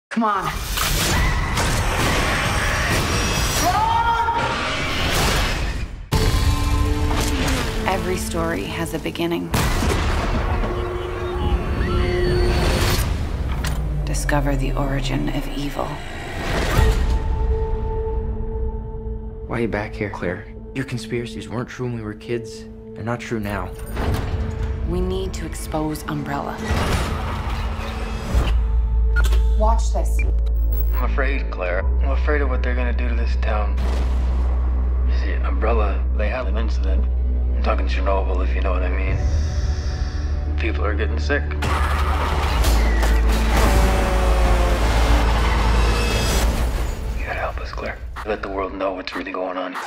Come on. Every story has a beginning. Discover the origin of evil. Why are you back here, Claire? Your conspiracies weren't true when we were kids. They're not true now. We need to expose Umbrella. Watch this. I'm afraid, Claire. I'm afraid of what they're gonna do to this town. You see, Umbrella, they had an incident. I'm talking Chernobyl, if you know what I mean. People are getting sick. You gotta help us, Claire. Let the world know what's really going on.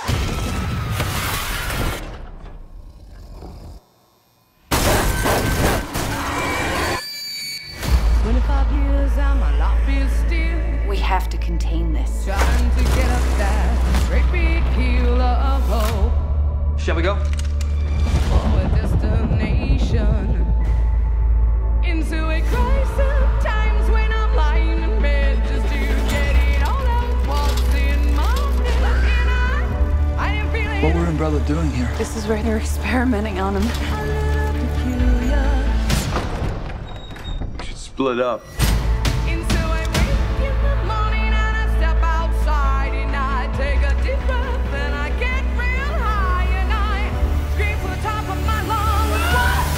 We have to contain this. Trying to get up that great big hill of hope Shall we go? for a destination into a crisis of times when I'm lying in bed just to get it all out what's in my head. And I am feeling What were Umbrella doing here? This is where they're experimenting on him. a little peculiar. We should split up. Into a wake in the morning and I step outside and I take a deep breath and I get real high and I scream to the top of my lungs, what's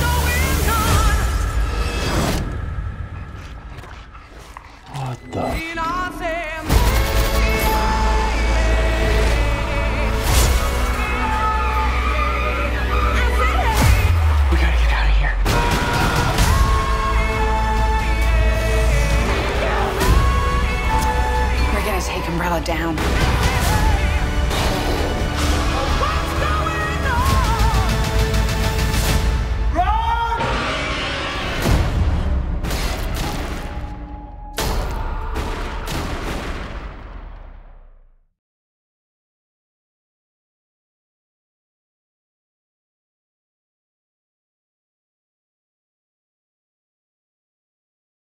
going on? What the? And I say, We gotta get out of here. We're gonna take Umbrella down.